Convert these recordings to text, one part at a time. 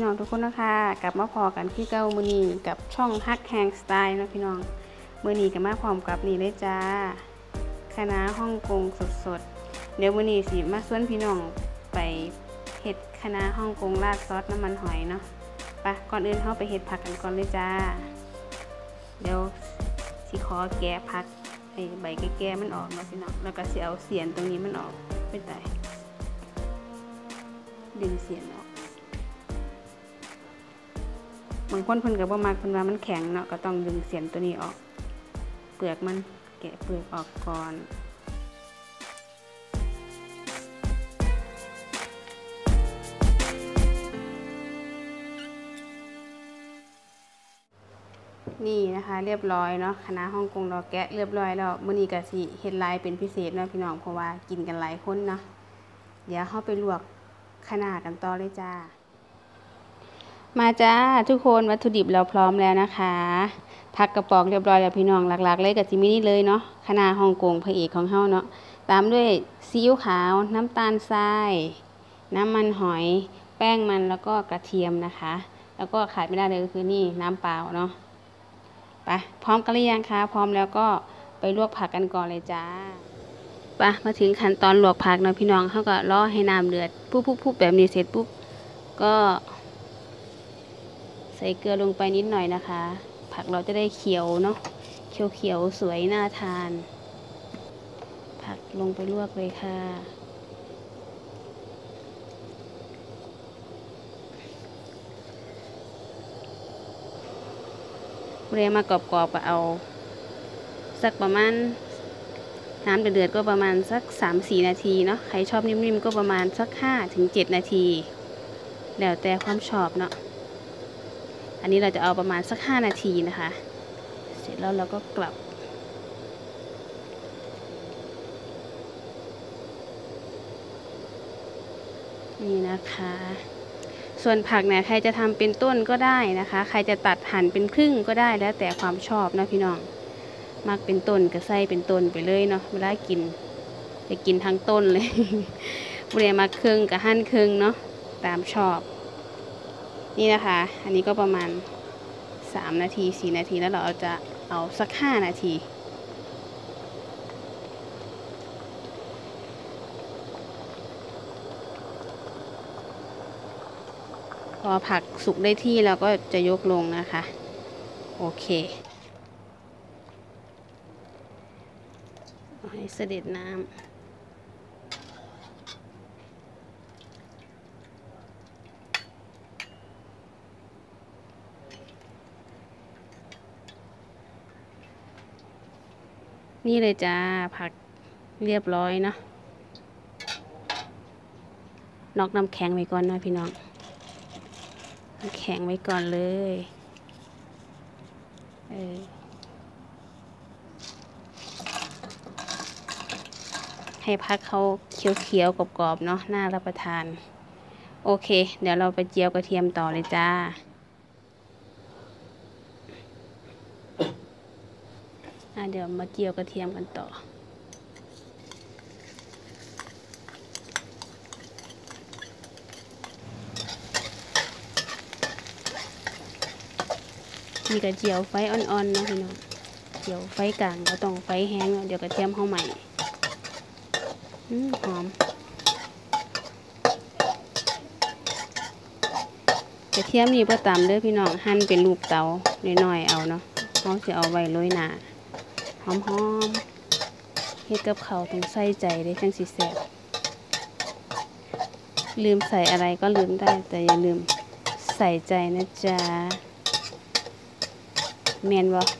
องทุกคนนะคะกลับมาพอกันที่เก้ามือนีกับช่องฮักแฮงสไตล์นะพี่น้องมือนีกับมาพร้อมกับนี่เลยจ้าคะน้าฮ่องกงสดๆเดี๋ยวมือนีสิมาส่วนพี่น้องไปเห็ดคะน้าฮ่องกงราดซอสน้ำมันหอยเนาะไปก่อนอื่นเข้าไปเห็ดผักกันก่อนเลยจ้าเดี๋ยวสิขอแกะผักไอ้ใบแก่ๆมันออกเนาะพี่น้องแล้วก็สิเอาเสียนตรงนี้มันออกไปใส่ดึงเสียนออกบางคนเพิ่นก็บ่มักเพิ่นว่ามันแข็งเนาะก็ต้องดึงเสียนตัวนี้ออกเปลือกมันแกะเปลือกออกก่อนนี่นะคะเรียบร้อยเนาะคะน้าฮ่องกงเราแกะเรียบร้อยแล้วมื้อนี้ก็สิเฮ็ดลายเป็นพิเศษเนาะพี่น้องเพราะว่ากินกันหลายคนเนาะเดี๋ยวเฮาไปลวกคะน้ากันต่อเลยจ้ามาจ้าทุกคนวัตถุดิบเราพร้อมแล้วนะคะผักกระป๋องเรียบร้อยแล้วพี่น้องหลักๆเลยกับจิมินี่เลยเนาะคะน้าฮ่องกงพระเอกของเฮาเนาะตามด้วยซีอิ๊วขาวน้ำตาลทรายน้ำมันหอยแป้งมันแล้วก็กระเทียมนะคะแล้วก็ขาดไม่ได้เลยก็คือนี่น้ำเปล่าเนาะไปพร้อมกันหรือยังคะพร้อมแล้วก็ไปลวกผักกันก่อนเลยจ้าไปมาถึงขั้นตอนลวกผักเนาะพี่น้องเขาก็รอให้น้ำเดือดปุ๊บแบบนี้เสร็จปุ๊บก็ใส่เกลือลงไปนิดหน่อยนะคะผักเราจะได้เขียวเนาะเขียวสวยน่าทานผักลงไปลวกเลยค่ะเรียมากรอบๆก็เอาสักประมาณน้ำเดือดก็ประมาณสัก 3-4 นาทีเนาะใครชอบนิ่มๆก็ประมาณสัก 5-7 นาทีแล้วแต่ความชอบเนาะอันนี้เราจะเอาประมาณสัก 5 นาทีนะคะเสร็จแล้วเราก็กลับนี่นะคะส่วนผักเนี่ยใครจะทำเป็นต้นก็ได้นะคะใครจะตัดหั่นเป็นครึ่งก็ได้แล้วแต่ความชอบนะพี่น้องมักเป็นต้นก็ใส่เป็นต้นไปเลยเนาะเวลากินจะกินทั้งต้นเลยเรียมาครึ่งกับหั่นครึ่งเนาะตามชอบนี่นะคะอันนี้ก็ประมาณ3 นาที 4 นาทีแล้วเราจะเอาสัก 5 นาทีพอผักสุกได้ที่เราก็จะยกลงนะคะโอเคเอาให้เสด็จน้ำนี่เลยจ้าผักเรียบร้อยเนาะนอกน้ำแข็งไว้ก่อนนะพี่น้องน้ำแข็งไว้ก่อนเลยให้ผักเขาเขียวๆกรอบๆเนาะน่ารับประทานโอเคเดี๋ยวเราไปเจียวกระเทียมต่อเลยจ้าเดี๋ยวมาเจียวกระเทียมกันต่อมีกระเจียวไฟอ่อนๆนะพี่น้องเจียวไฟกลางเราต้องไฟแห้งเดี๋ยวกระเทียมเข้าใหม่หอมกระเทียมนี่ประตำเด้อพี่น้องหั่นเป็นรูปเตาน้อยๆเอาเนาะเขาจะเอาไว้โรยหน้าหอมๆเฮ็ดกับเขาต้องใส่ใจได้จังสิแซ่บลืมใส่อะไรก็ลืมได้แต่อย่าลืมใส่ใจนะจ๊ะแมนบ่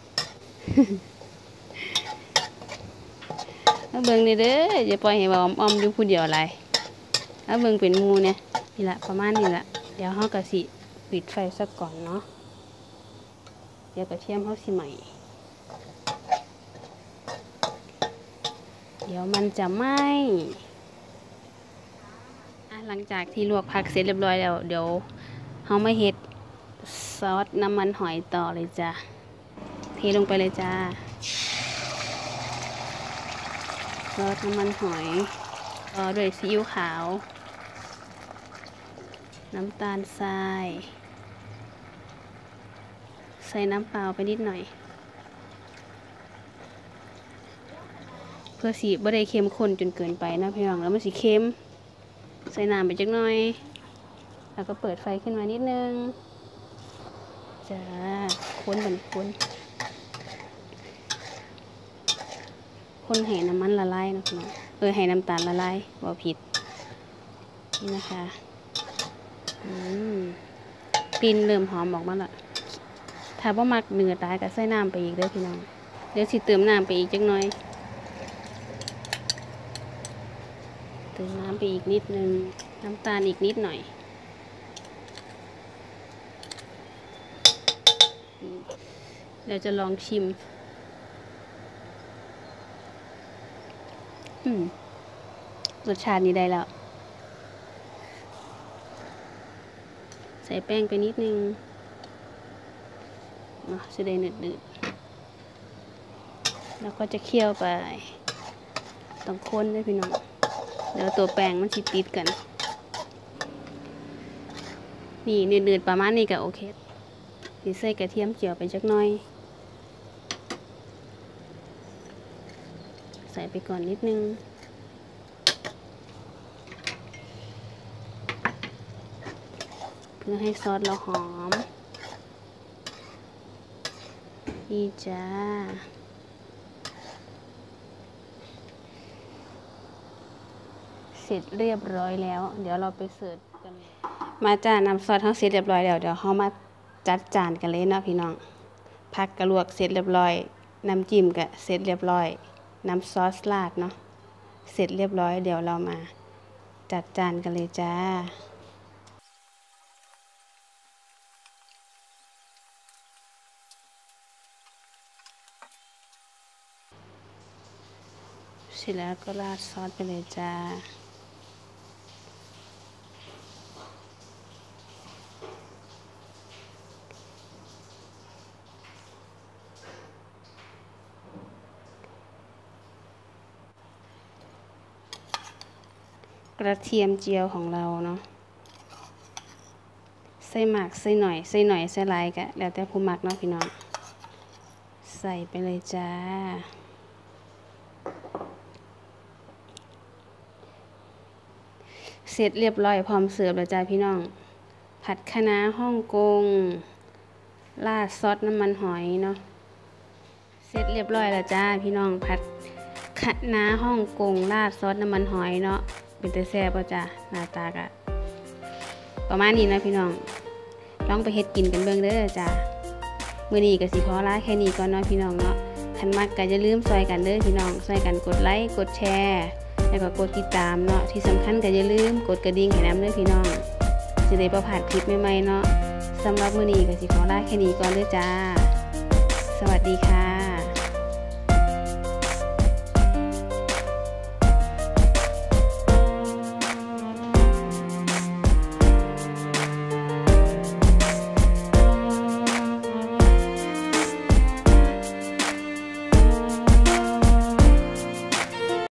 เอาเบิ่งนี่เด้ออย่าปล่อยให้ว่าอ้อมอยู่ผู้เดียวอะไรเอาเบิ่งเป็นหมู่เนี่ยนี่ละประมาณนี้ละเดี๋ยวเฮาก็สิปิดไฟซะก่อนเนาะเดี๋ยวกระเทียมเฮาสิใหม่เดี๋ยวมันจะไหม้หลังจากที่ลวกผักเสร็จเรียบร้อยแล้วเดี๋ยวเฮามาเฮ็ดซอสน้ำมันหอยต่อเลยจ้ะเทลงไปเลยจ้าซอสน้ำมันหอยต่อด้วยซีอิ๊วขาวน้ำตาลทรายใส่น้ำเปล่าไปนิดหน่อยเพื่อสีบ่ได้เค็มข้นจนเกินไปนะพี่น้องแล้วมันสีเค็มใส่น้ำไปจักหน่อยแล้วก็เปิดไฟขึ้นมานิดนึงจ้าคนให้น้ำมันละลายนะพี่น้องให้น้ำตาลละลายบ่ผิดนี่นะคะกลิ่นเริ่มหอมออกมาละถ้าบ่มักเนื้อตายก็ใส่น้ำไปอีกเด้อพี่น้องเดี๋ยวสิเติมน้ำไปอีกจักหน่อยเติมน้ำไปอีกนิดนึงน้ำตาลอีกนิดหน่อยเดี๋ยวจะลองชิมรสชาตินี้ได้แล้วใส่แป้งไปนิดนึงจะได้หนืดๆแล้วก็จะเคี่ยวไปต้องคนด้วยพี่น้องเดี๋ยวตัวแป้งมันสิติดกันนี่หนืดๆประมาณนี้ก็โอเคสิใส่กระเทียมเจียวไปจักหน่อยใส่ไปก่อนนิดนึงเพื่อให้ซอสเราหอมนี่จ้าเสร็จเรียบร้อยแล้วเดี๋ยวเราไปเสิร์ฟกันมาจ้าน้ำซอสทั้งเสร็จเรียบร้อยแล้วเดี๋ยวเรามาจัดจานกันเลยเนาะพี่น้องผักกระลวกเสร็จเรียบร้อยน้ำจิ้มก็เสร็จเรียบร้อยน้ำซอสราดเนาะเสร็จเรียบร้อยเดี๋ยวเรามาจัดจานกันเลยจ้าเสร็จแล้วก็ราดซอสไปเลยจ้ากระเทียมเจียวของเราเนาะใส่หมักใส่หน่อยใส่หลายก็แล้วแต่ผู้มักเนาะพี่น้องใส่ไปเลยจ้าเสร็จเรียบร้อยพร้อมเสิร์ฟแล้วจ้าพี่น้องผัดคะน้าฮ่องกงราดซอสน้ำมันหอยเนาะเสร็จเรียบร้อยแล้วจ้าพี่น้องผัดคะน้าฮ่องกงราดซอสน้ำมันหอยเนาะเป็นแต่แซ่บป่ะจ้าหน้าตากะประมาณนี้นะพี่น้องลองไปเฮ็ดกินกันเบิ่งเด้อจ้ามื้อนี้ก็สิขอลาแค่นี้ก่อนเนาะพี่น้องเนาะคันมักก็อย่าลืมซอยกันเด้อพี่น้องซอยกันกดไลค์กดแชร์แล้วก็กดติดตามเนาะที่สำคัญก็อย่าลืมกดกระดิ่งให้นำเด้อพี่น้องสิได้บ่พลาดคลิปใหม่ๆเนาะสำหรับมื้อนี้ก็สิขอลาแค่นี้ก่อนเด้อจ้าสวัสดีค่ะ